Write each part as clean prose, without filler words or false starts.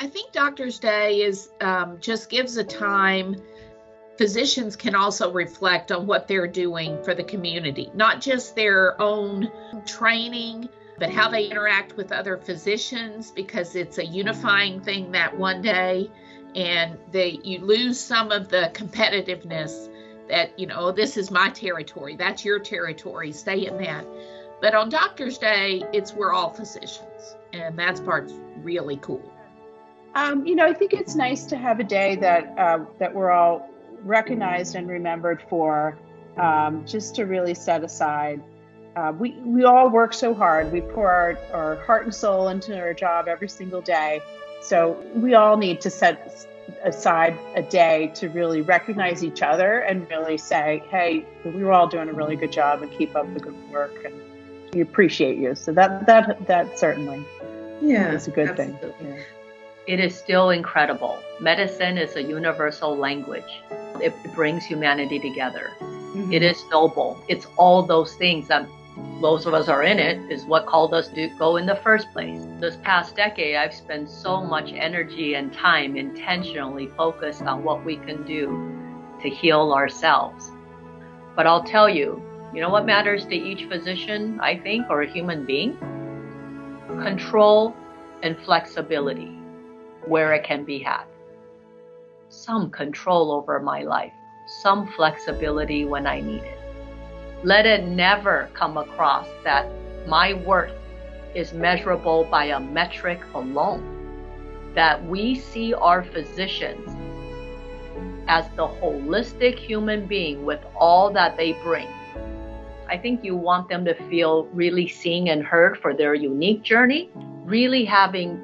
I think Doctor's Day is just gives a time physicians can also reflect on what they're doing for the community, not just their own training, but how they interact with other physicians, because it's a unifying thing that one day, and you lose some of the competitiveness that, this is my territory, that's your territory, stay in that. But on Doctor's Day, we're all physicians, and that's part's really cool. I think it's nice to have a day that we're all recognized and remembered for, just to really set aside. We all work so hard. We pour our heart and soul into our job every single day. So we all need to set aside a day to really recognize each other and really say, hey, we were all doing a really good job and keep up the good work, and we appreciate you. So that certainly is a good absolutely. Thing. Yeah. It is still incredible. Medicine is a universal language. It brings humanity together. Mm-hmm. It is noble. It's all those things that those of us are in it is what called us to go in the first place. This past decade, I've spent so much energy and time intentionally focused on what we can do to heal ourselves. But I'll tell you know what matters to each physician, I think, or a human being? Control and flexibility where it can be had. Some control over my life, some flexibility when I need it. Let it never come across that my worth is measurable by a metric alone. That we see our physicians as the holistic human being with all that they bring. I think you want them to feel really seen and heard for their unique journey, really having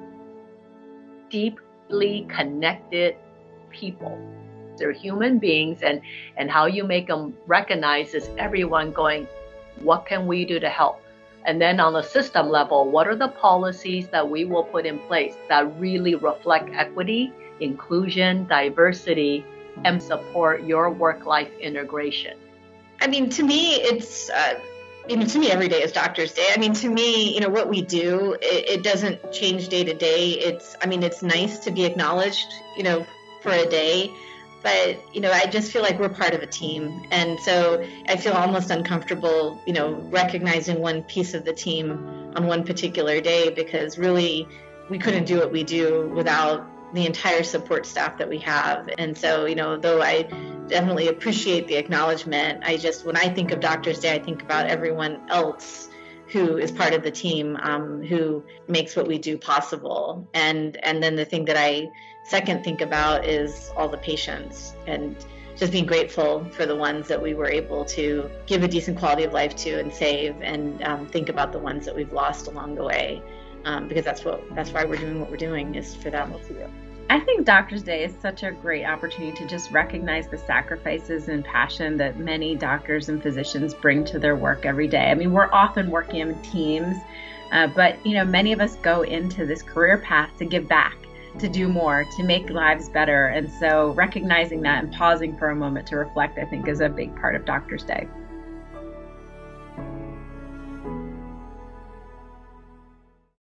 deeply connected people. They're human beings, and how you make them recognize is everyone going, what can we do to help? And then on a system level, what are the policies that we will put in place that really reflect equity, inclusion, diversity, and support your work-life integration? I mean, to me, it's, to me, every day is Doctor's Day. I mean, to me, what we do, it doesn't change day to day. It's nice to be acknowledged, for a day. But, I just feel like we're part of a team. And so I feel almost uncomfortable, recognizing one piece of the team on one particular day, because really we couldn't do what we do without the entire support staff that we have. And so, though I definitely appreciate the acknowledgement, when I think of Doctor's Day, I think about everyone else who is part of the team, who makes what we do possible. And then the thing that I second think about is all the patients, and just being grateful for the ones that we were able to give a decent quality of life to and save, and think about the ones that we've lost along the way, because that's why we're doing what we're doing, is for them. I think Doctor's Day is such a great opportunity to just recognize the sacrifices and passion that many doctors and physicians bring to their work every day. I mean, we're often working in teams, but many of us go into this career path to give back, to do more, to make lives better. And so recognizing that and pausing for a moment to reflect, I think, is a big part of Doctor's Day.